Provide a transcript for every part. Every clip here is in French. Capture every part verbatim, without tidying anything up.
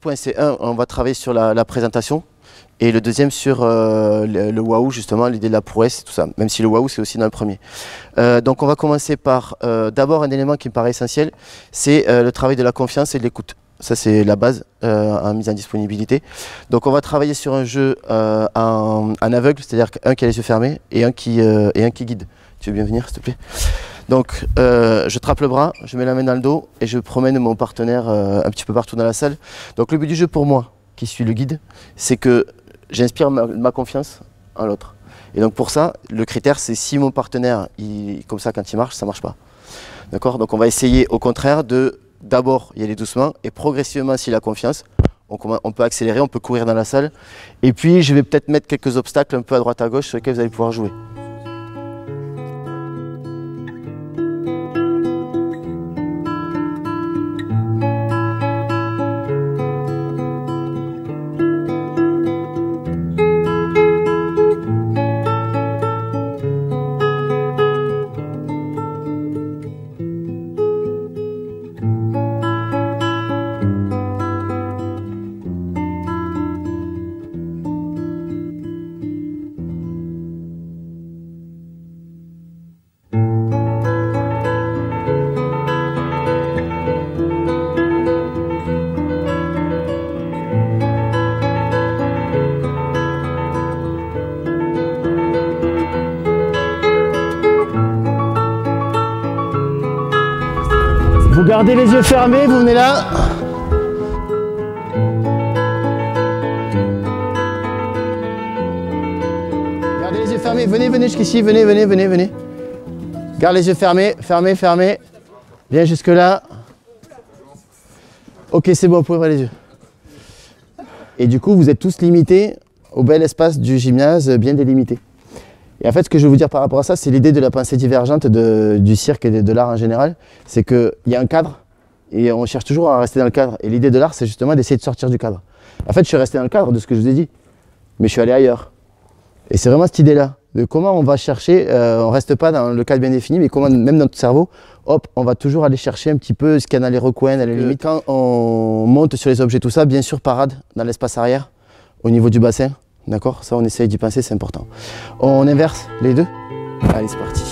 points, c'est un, on va travailler sur la, la présentation. Et le deuxième sur euh, le, le waouh, justement, l'idée de la prouesse, tout ça. Même si le waouh, c'est aussi dans le premier. Euh, donc on va commencer par euh, d'abord un élément qui me paraît essentiel, c'est euh, le travail de la confiance et de l'écoute. Ça, c'est la base euh, en mise en disponibilité. Donc on va travailler sur un jeu euh, en, en aveugle, c'est-à-dire un qui a les yeux fermés et un qui, euh, et un qui guide. Tu veux bien venir, s'il te plaît? Donc euh, je trappe le bras, je mets la main dans le dos et je promène mon partenaire euh, un petit peu partout dans la salle. Donc le but du jeu pour moi, qui suis le guide, c'est que j'inspire ma, ma confiance en l'autre. Et donc pour ça, le critère, c'est si mon partenaire, il, comme ça, quand il marche, ça ne marche pas. D'accord? Donc on va essayer au contraire de d'abord y aller doucement et progressivement, s'il a confiance, on, on peut accélérer, on peut courir dans la salle. Et puis je vais peut-être mettre quelques obstacles un peu à droite à gauche sur lesquels vous allez pouvoir jouer. Vous gardez les yeux fermés, vous venez là. Gardez les yeux fermés, venez, venez jusqu'ici, venez, venez, venez, venez. Garde les yeux fermés, fermés, fermés. Viens jusque là. Ok, c'est bon, vous pouvez ouvrir les yeux. Et du coup, vous êtes tous limités au bel espace du gymnase bien délimité. Et en fait, ce que je veux vous dire par rapport à ça, c'est l'idée de la pensée divergente de, du cirque et de, de l'art en général. C'est qu'il y a un cadre et on cherche toujours à rester dans le cadre. Et l'idée de l'art, c'est justement d'essayer de sortir du cadre. En fait, je suis resté dans le cadre de ce que je vous ai dit, mais je suis allé ailleurs. Et c'est vraiment cette idée-là, de comment on va chercher, euh, on ne reste pas dans le cadre bien défini, mais comment, même dans notre cerveau, hop, on va toujours aller chercher un petit peu ce qu'il y a dans les recoins, dans les limites. Quand on monte sur les objets, tout ça, bien sûr, parade dans l'espace arrière, au niveau du bassin. D'accord? Ça, on essaye d'y penser, c'est important. On inverse les deux. Allez, c'est parti.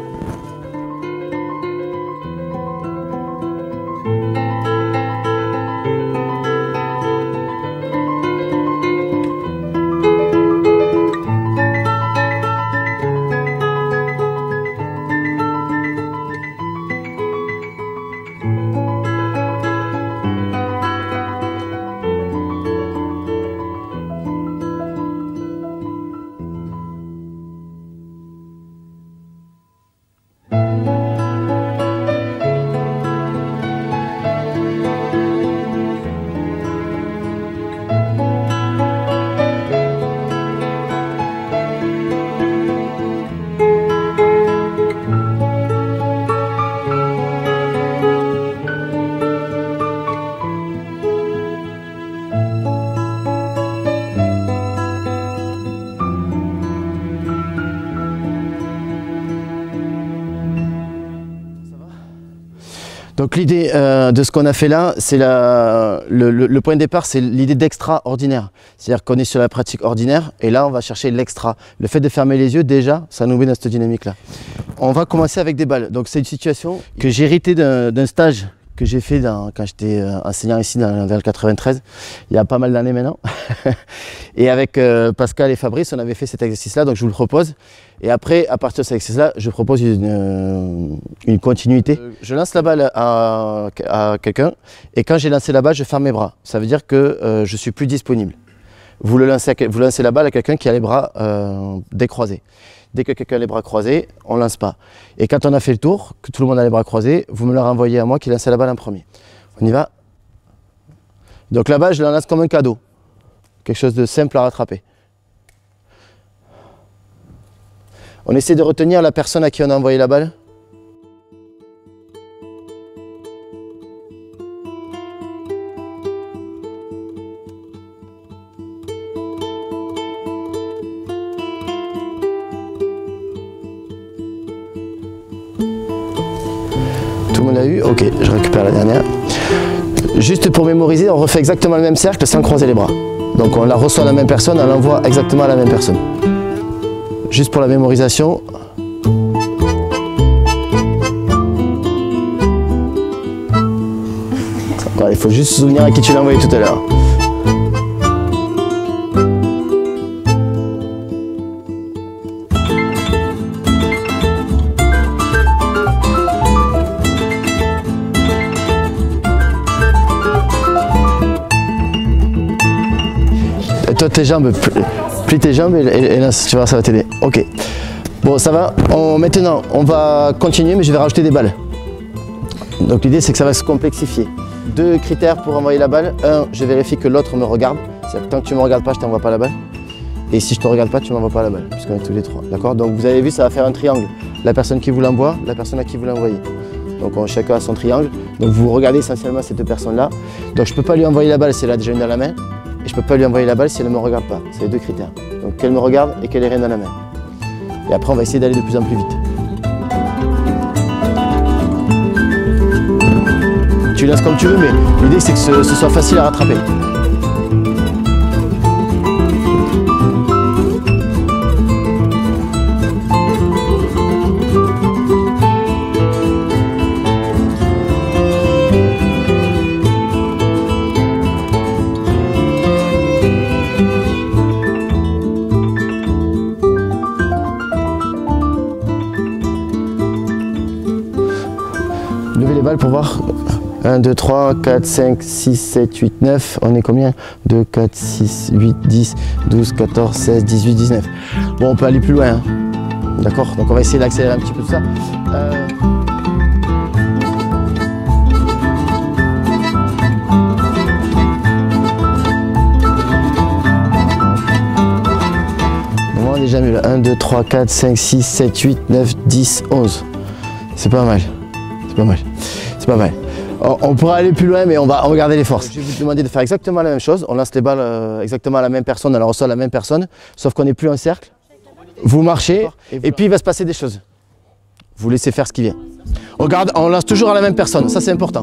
Donc l'idée euh, de ce qu'on a fait là, c'est le, le, le point de départ, c'est l'idée d'extraordinaire. C'est-à-dire qu'on est sur la pratique ordinaire et là on va chercher l'extra. Le fait de fermer les yeux, déjà, ça nous met dans cette dynamique-là. On va commencer avec des balles. Donc c'est une situation que j'ai héritée d'un stage que j'ai fait dans, quand j'étais enseignant ici dans, vers le quatre-vingt-treize, il y a pas mal d'années maintenant. Et avec euh, Pascal et Fabrice, on avait fait cet exercice-là, donc je vous le propose. Et après, à partir de cet exercice-là, je propose une, euh, une continuité. Je lance la balle à, à quelqu'un, et quand j'ai lancé la balle, je ferme mes bras. Ça veut dire que euh, je ne suis plus disponible. Vous, le lancez, à, vous lancez la balle à quelqu'un qui a les bras euh, décroisés. Dès que quelqu'un a les bras croisés, on ne lance pas. Et quand on a fait le tour, que tout le monde a les bras croisés, vous me le renvoyez à moi qui lançais la balle en premier. On y va. Donc la balle, je la lance comme un cadeau. Quelque chose de simple à rattraper. On essaie de retenir la personne à qui on a envoyé la balle. Tout le monde l'a eu? Ok, je récupère la dernière. Juste pour mémoriser, on refait exactement le même cercle sans croiser les bras. Donc on la reçoit à la même personne, on l'envoie exactement à la même personne. Juste pour la mémorisation. Il faut juste se souvenir à qui tu l'as envoyé tout à l'heure. Et toi tes jambes, plie tes jambes et, et, et là tu vois ça va t'aider. Ok. Bon ça va. On, maintenant on va continuer mais je vais rajouter des balles. Donc l'idée c'est que ça va se complexifier. Deux critères pour envoyer la balle. Un, je vérifie que l'autre me regarde. C'est-à-dire que tant que tu ne me regardes pas, je ne t'envoie pas la balle. Et si je ne te regarde pas, tu ne m'envoies pas la balle, puisqu'on est tous les trois. D'accord? Donc vous avez vu, ça va faire un triangle. La personne qui vous l'envoie, la personne à qui vous l'envoyez. Donc on, chacun a son triangle. Donc vous regardez essentiellement ces deux personnes-là. Donc je ne peux pas lui envoyer la balle si elle a déjà une dans la main. Et je ne peux pas lui envoyer la balle si elle ne me regarde pas. C'est les deux critères. Donc qu'elle me regarde et qu'elle ait rien dans la main. Et après, on va essayer d'aller de plus en plus vite. Tu lances comme tu veux, mais l'idée c'est que ce, ce soit facile à rattraper. Levez les balles pour voir. un, deux, trois, quatre, cinq, six, sept, huit, neuf, on est combien? deux, quatre, six, huit, dix, douze, quatorze, seize, dix-huit, dix-neuf. Bon, on peut aller plus loin, hein. D'accord? Donc on va essayer d'accélérer un petit peu tout ça. Euh... Bon, on est déjà mieux là. un, deux, trois, quatre, cinq, six, sept, huit, neuf, dix, onze. C'est pas mal. C'est pas mal. C'est pas mal. On pourra aller plus loin, mais on va regarder les forces. Je vais vous demander de faire exactement la même chose. On lance les balles euh, exactement à la même personne, on la reçoit à la même personne, sauf qu'on n'est plus en cercle. Vous marchez, et puis il va se passer des choses. Vous laissez faire ce qui vient. On, regarde, on lance toujours à la même personne, ça c'est important.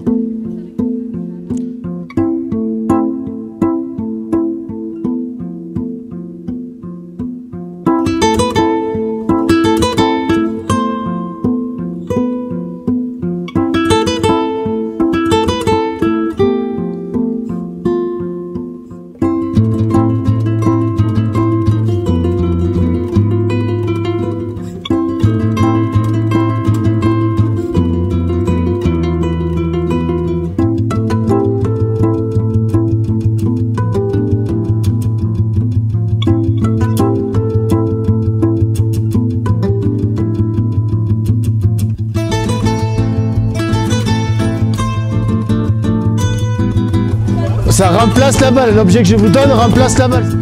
Ça remplace la balle, l'objet que je vous donne remplace la balle.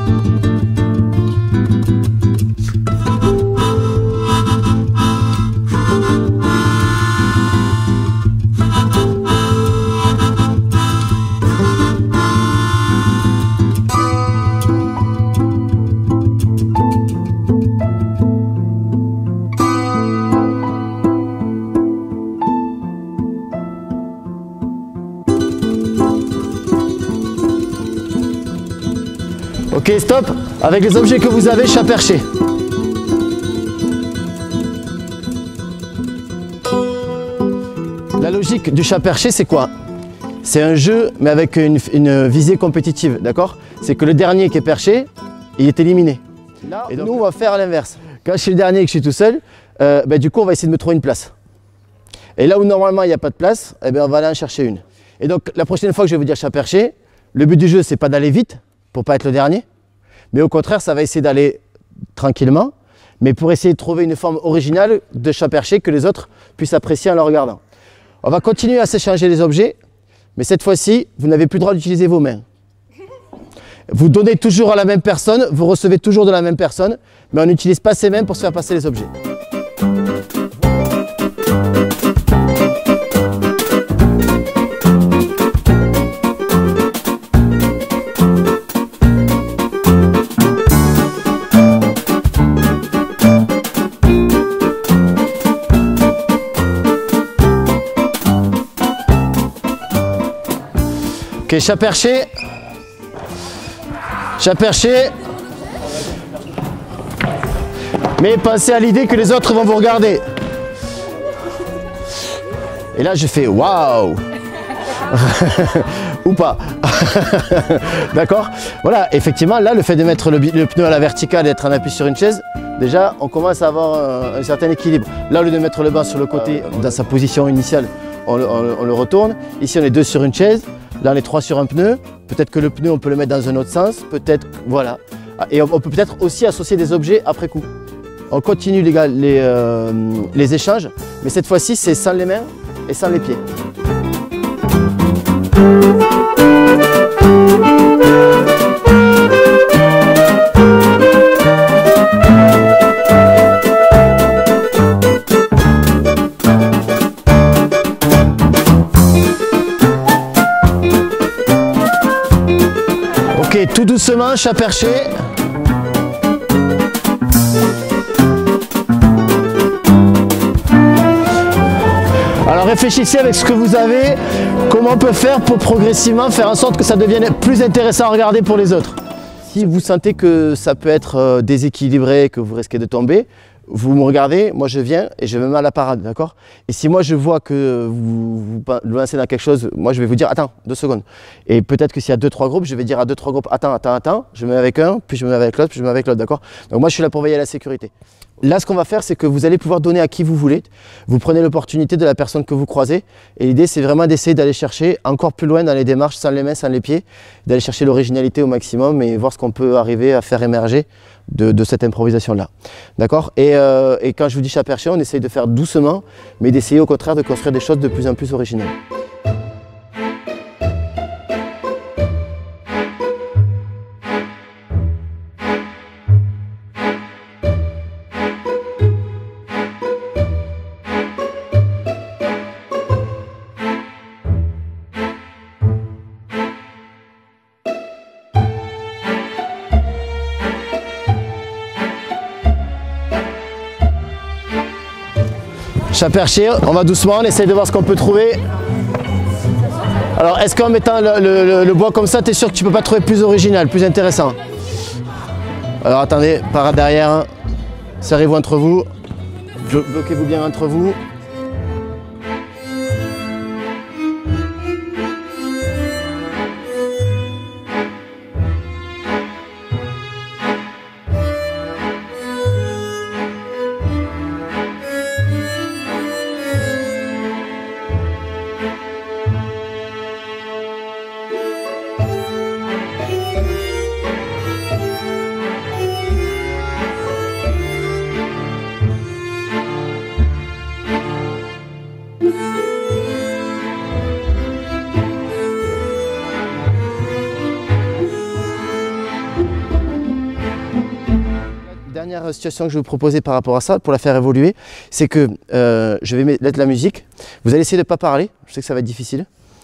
Ok, stop. Avec les objets que vous avez, chat perché. La logique du chat perché, c'est quoi? C'est un jeu, mais avec une, une visée compétitive, d'accord? C'est que le dernier qui est perché, il est éliminé. Là, et donc, nous, on va faire l'inverse. Quand je suis le dernier et que je suis tout seul, euh, bah, du coup, on va essayer de me trouver une place. Et là où normalement, il n'y a pas de place, eh ben, on va aller en chercher une. Et donc, la prochaine fois que je vais vous dire chat perché, le but du jeu, c'est pas d'aller vite, pour pas être le dernier. Mais au contraire, ça va essayer d'aller tranquillement, mais pour essayer de trouver une forme originale de chat perché que les autres puissent apprécier en le regardant. On va continuer à s'échanger les objets, mais cette fois-ci, vous n'avez plus le droit d'utiliser vos mains. Vous donnez toujours à la même personne, vous recevez toujours de la même personne, mais on n'utilise pas ses mains pour se faire passer les objets. Ok, chat perché. Chat perché. Mais pensez à l'idée que les autres vont vous regarder. Et là, je fais waouh. Ou pas. D'accord. Voilà, effectivement, là, le fait de mettre le, le pneu à la verticale et d'être en appui sur une chaise, déjà, on commence à avoir un, un certain équilibre. Là, au lieu de mettre le banc sur le côté, euh, dans sa position initiale, on, on, on le retourne. Ici, on est deux sur une chaise. Là, on est trois sur un pneu. Peut-être que le pneu, on peut le mettre dans un autre sens. Peut-être, voilà. Et on, on peut peut-être aussi associer des objets après coup. On continue les, gars, les, euh, les échanges, mais cette fois-ci, c'est sans les mains et sans les pieds. Ok, tout doucement, chat perché. Alors réfléchissez avec ce que vous avez, comment on peut faire pour progressivement faire en sorte que ça devienne plus intéressant à regarder pour les autres. Si vous sentez que ça peut être déséquilibré, que vous risquez de tomber, vous me regardez, moi je viens et je me mets à la parade, d'accord? Et si moi je vois que vous vous lancez dans quelque chose, moi je vais vous dire attends, deux secondes. Et peut-être que s'il y a deux, trois groupes, je vais dire à deux, trois groupes attends, attends, attends, je me mets avec un, puis je me mets avec l'autre, puis je me mets avec l'autre, d'accord? Donc moi je suis là pour veiller à la sécurité. Là, ce qu'on va faire, c'est que vous allez pouvoir donner à qui vous voulez. Vous prenez l'opportunité de la personne que vous croisez. Et l'idée, c'est vraiment d'essayer d'aller chercher encore plus loin dans les démarches, sans les mains, sans les pieds, d'aller chercher l'originalité au maximum et voir ce qu'on peut arriver à faire émerger de, de cette improvisation-là. D'accord? et, euh, et quand je vous dis chat perché, on essaye de faire doucement, mais d'essayer au contraire de construire des choses de plus en plus originales. Chat perché, on va doucement, on essaye de voir ce qu'on peut trouver. Alors, est-ce qu'en mettant le, le, le bois comme ça, tu es sûr que tu peux pas trouver plus original, plus intéressant? Alors attendez, par derrière, serrez-vous entre vous, bloquez-vous bien entre vous. Dernière situation que je vais vous proposer par rapport à ça, pour la faire évoluer, c'est que euh, je vais mettre la musique. Vous allez essayer de ne pas parler, je sais que ça va être difficile,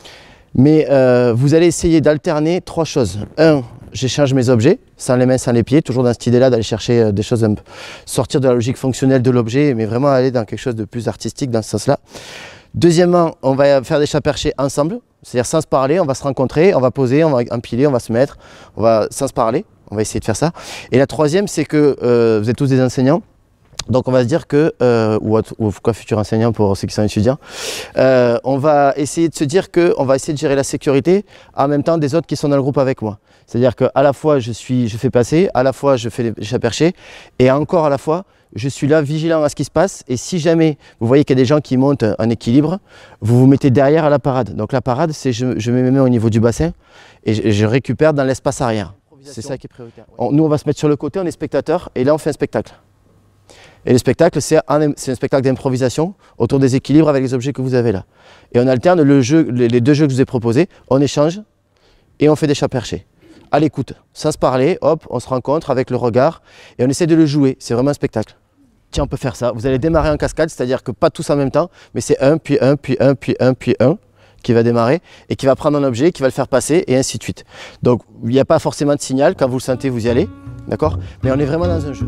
mais euh, vous allez essayer d'alterner trois choses. Un, j'échange mes objets, sans les mains, sans les pieds, toujours dans cette idée-là d'aller chercher des choses, un peu, sortir de la logique fonctionnelle de l'objet, mais vraiment aller dans quelque chose de plus artistique dans ce sens-là. Deuxièmement, on va faire des chats perchés ensemble, c'est-à-dire sans se parler, on va se rencontrer, on va poser, on va empiler, on va se mettre, on va sans se parler. On va essayer de faire ça. Et la troisième, c'est que euh, vous êtes tous des enseignants. Donc on va se dire que, euh, ou, ou quoi, futurs enseignants pour ceux qui sont étudiants, euh, on va essayer de se dire qu'on va essayer de gérer la sécurité en même temps des autres qui sont dans le groupe avec moi. C'est-à-dire qu'à la fois je, suis, je fais passer, à la fois je fais les chats perchés, et encore à la fois je suis là vigilant à ce qui se passe. Et si jamais vous voyez qu'il y a des gens qui montent un équilibre, vous vous mettez derrière à la parade. Donc la parade, c'est je, je mets mes mains au niveau du bassin et je, je récupère dans l'espace arrière. C'est ça qui est prioritaire. On, nous, on va se mettre sur le côté, on est spectateur, et là, on fait un spectacle. Et le spectacle, c'est un, un spectacle d'improvisation autour des équilibres avec les objets que vous avez là. Et on alterne le jeu, les, les deux jeux que je vous ai proposés, on échange et on fait des chats perchés. À l'écoute, sans se parler, hop, on se rencontre avec le regard et on essaie de le jouer. C'est vraiment un spectacle. Tiens, on peut faire ça. Vous allez démarrer en cascade, c'est-à-dire que pas tous en même temps, mais c'est un, puis un, puis un, puis un, puis un. Qui va démarrer et qui va prendre un objet, qui va le faire passer et ainsi de suite. Donc il n'y a pas forcément de signal, quand vous le sentez vous y allez, d'accord? Mais on est vraiment dans un jeu.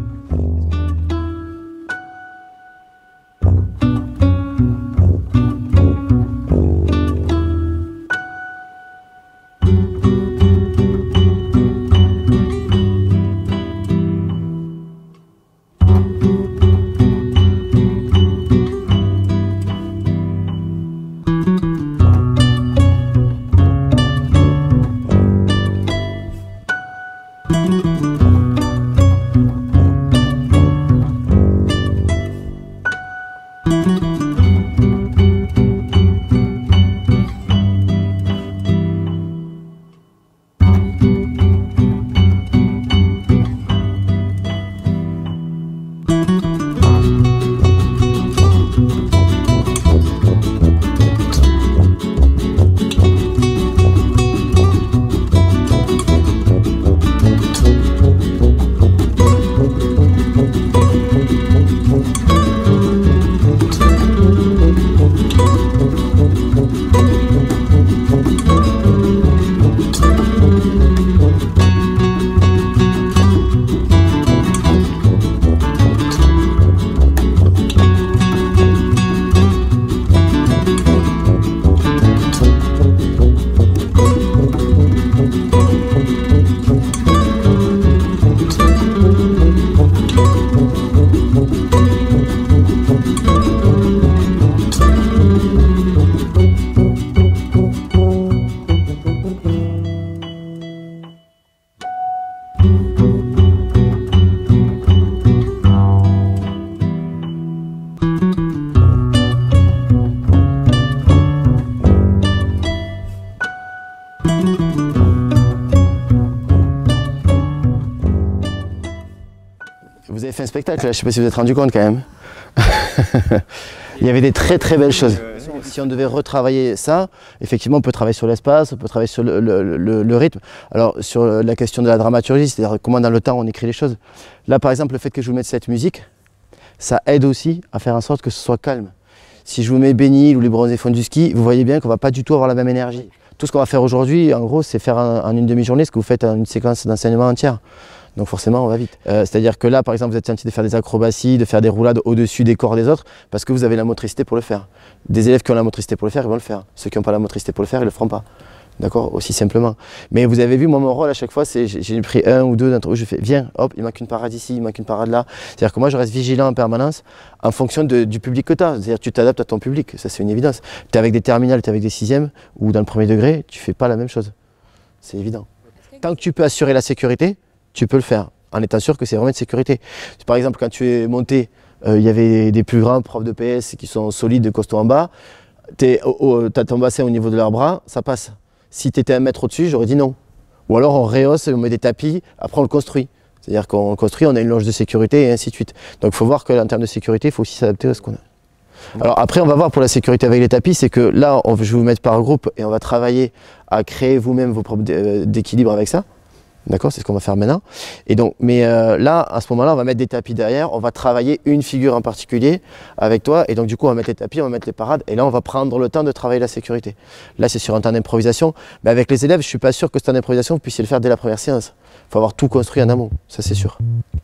Vous avez fait un spectacle là, je ne sais pas si vous vous êtes rendu compte quand même. Il y avait des très très belles choses. Si on devait retravailler ça, effectivement on peut travailler sur l'espace, on peut travailler sur le, le, le, le rythme. Alors sur la question de la dramaturgie, c'est-à-dire comment dans le temps on écrit les choses. Là par exemple le fait que je vous mette cette musique, ça aide aussi à faire en sorte que ce soit calme. Si je vous mets Bénil ou les bronzés font du ski, vous voyez bien qu'on ne va pas du tout avoir la même énergie. Tout ce qu'on va faire aujourd'hui, en gros, c'est faire en, en une demi-journée ce que vous faites en une séquence d'enseignement entière. Donc forcément, on va vite. Euh, C'est-à-dire que là, par exemple, vous êtes senti de faire des acrobaties, de faire des roulades au-dessus des corps des autres, parce que vous avez la motricité pour le faire. Des élèves qui ont la motricité pour le faire, ils vont le faire. Ceux qui n'ont pas la motricité pour le faire, ils ne le feront pas. D'accord, aussi simplement. Mais vous avez vu, moi, mon rôle à chaque fois, c'est j'ai pris un ou deux d'entre eux, je fais, viens, hop, il manque une parade ici, il manque une parade là. C'est-à-dire que moi, je reste vigilant en permanence en fonction de, du public que tu as. C'est-à-dire que tu t'adaptes à ton public, ça c'est une évidence. Tu es avec des terminales, tu es avec des sixièmes, ou dans le premier degré, tu ne fais pas la même chose. C'est évident. Tant que tu peux assurer la sécurité, tu peux le faire, en étant sûr que c'est vraiment de sécurité. Par exemple, quand tu es monté, euh, il y avait des plus grands profs de P S qui sont solides, costauds en bas, tu as ton bassin au niveau de leurs bras, ça passe. Si tu étais un mètre au-dessus, j'aurais dit non. Ou alors on rehausse, on met des tapis, après on le construit. C'est-à-dire qu'on construit, on a une loge de sécurité et ainsi de suite. Donc il faut voir qu'en termes de sécurité, il faut aussi s'adapter à ce qu'on a. Alors après, on va voir pour la sécurité avec les tapis, c'est que là, on, je vais vous mettre par groupe et on va travailler à créer vous-même vos propres d'équilibre avec ça. D'accord, c'est ce qu'on va faire maintenant. Et donc, mais euh, là, à ce moment-là, on va mettre des tapis derrière, on va travailler une figure en particulier avec toi. Et donc, du coup, on va mettre les tapis, on va mettre les parades. Et là, on va prendre le temps de travailler la sécurité. Là, c'est sur un temps d'improvisation. Mais avec les élèves, je ne suis pas sûr que ce temps d'improvisation, vous puissiez le faire dès la première séance. Il faut avoir tout construit en amont, ça c'est sûr.